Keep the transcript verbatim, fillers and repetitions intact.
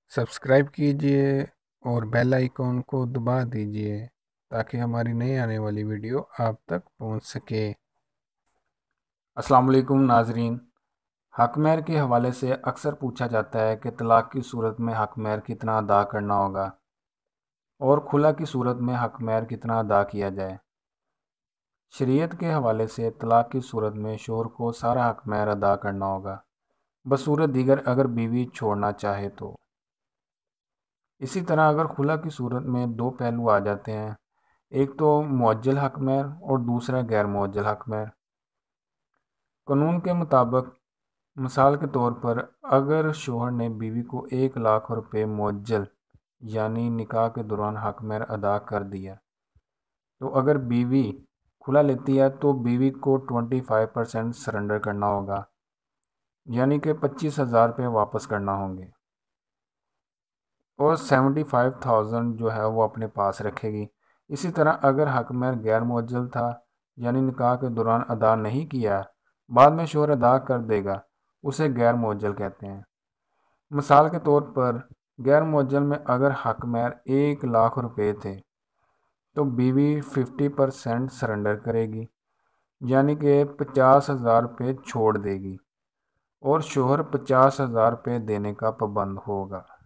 Subscribe کیجئے اور bell icon کو دبا دیجئے تاکہ ہماری نئی آنے والی ویڈیو آپ تک پہنچ سکے۔ السلام علیکم ناظرین، حق مہر کے حوالے سے اکثر پوچھا جاتا ہے کہ طلاق کی صورت میں حق مہر کتنا ادا کرنا ہوگا اور خلا کی صورت میں حق مہر کتنا ادا کیا جائے۔ شریعت کے حوالے سے طلاق کی صورت میں شوہر کو سارا حق مہر ادا کرنا ہوگا بصورت دیگر اگر بیوی چھوڑنا چاہے تو۔ اسی طرح اگر خلا کی صورت میں دو پہلو آ جاتے ہیں، ایک تو معجل حق مہر اور دوسرا غیر معجل حق مہر۔ قانون کے مطابق مثال کے طور پر اگر شوہر نے بیوی کو ایک لاکھ روپے معجل یعنی نکاح کے دوران حق مہر ادا کر دیا، تو اگر بیوی کھلا لیتی ہے تو بیوی کو ٹوئنٹی فائیو پرسینٹ سرنڈر کرنا ہوگا، یعنی کہ پچیس ہزار روپے واپس کرنا ہوں گے، اور سیونٹی فائیو تھاؤزینڈ جو ہے وہ اپنے پاس رکھے گی۔ اسی طرح اگر حق مہر غیر معجل تھا یعنی نکاح کے دوران ادا نہیں کیا، بعد میں شوہر ادا کر دے گا، اسے غیر معجل کہتے ہیں۔ مثال کے طور پر غیر معجل میں اگر حق مہر ایک لاکھ روپے تھے تو بیوی ففٹی پرسینٹ سرنڈر کرے گی، یعنی کہ پچاس ہزار روپے چھوڑ دے گی، اور شوہر پچاس ہزار روپے دینے کا پابند ہوگا۔